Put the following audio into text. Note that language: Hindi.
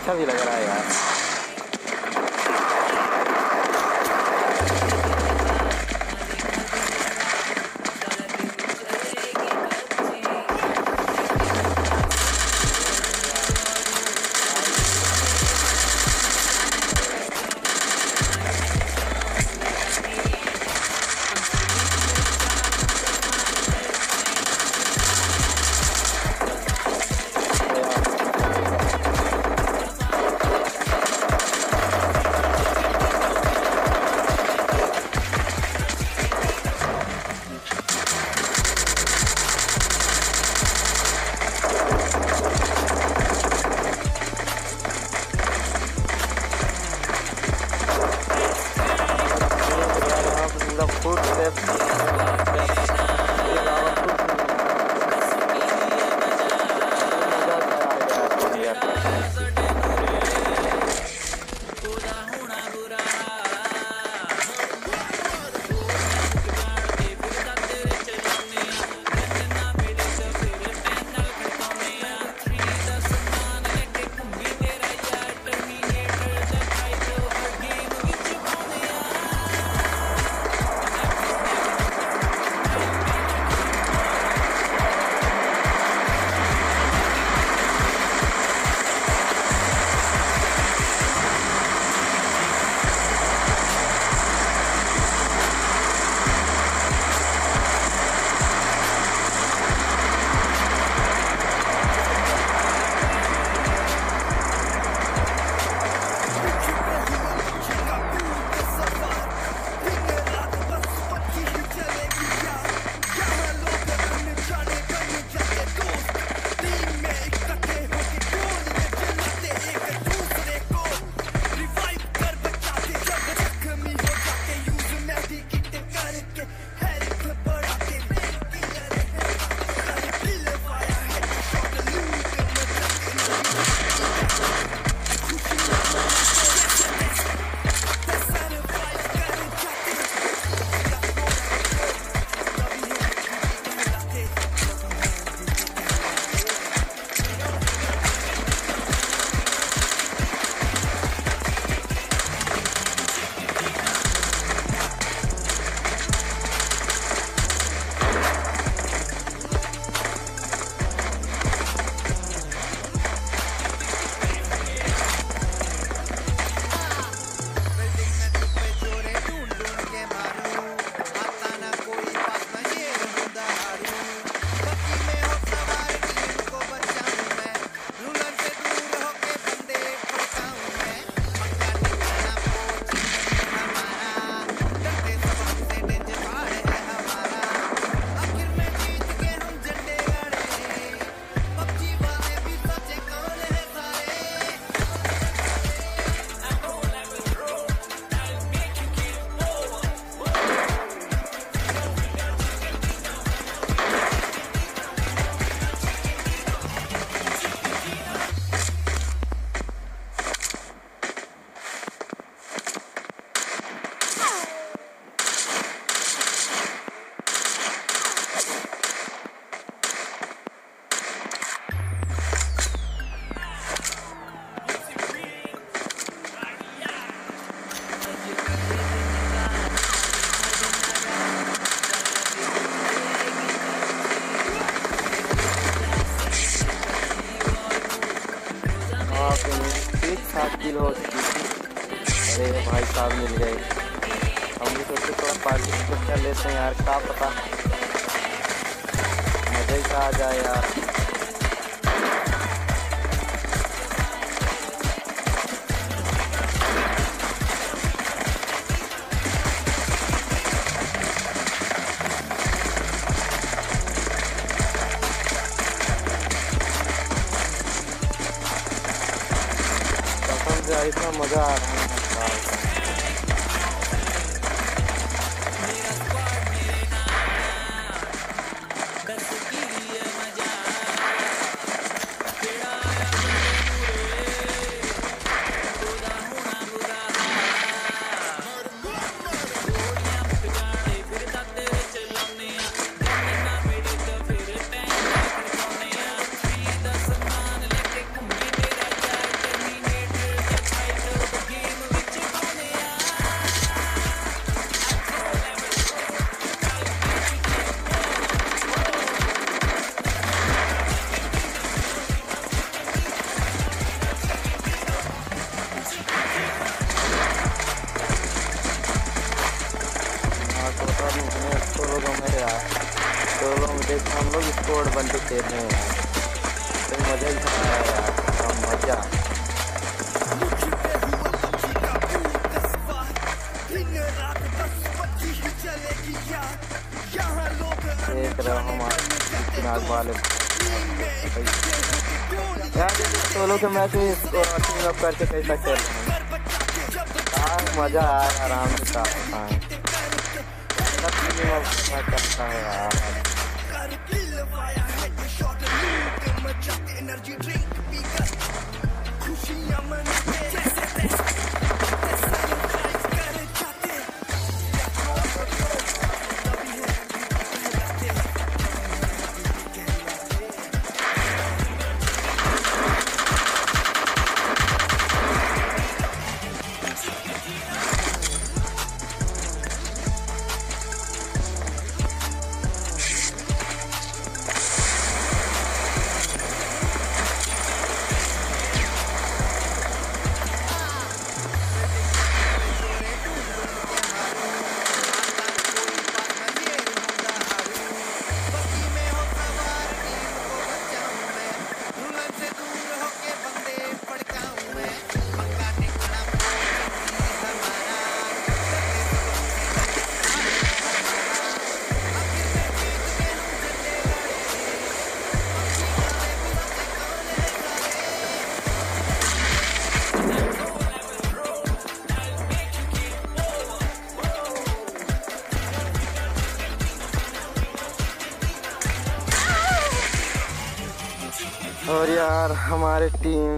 अच्छा भी लग रहा है यार। अरे भाई साहब मिल गए। हम भी सोचे थोड़ा पार्टी कर लेते हैं यार, क्या पता मजा ही आ जाए यार। इतना मजा आ रहा है। स्क्वाड बंदे खेल रहे हैं यार, तो मजा ही आ रहा है यार, क्या मजा। देख रहे हो हमारे नाग वाले यार, सोलो के मैच में टीम अप करके कैसा खेल रहे हैं यार, मजा आ रहा है आराम से करता है, टीम अप करता है यार। और यार हमारे टीम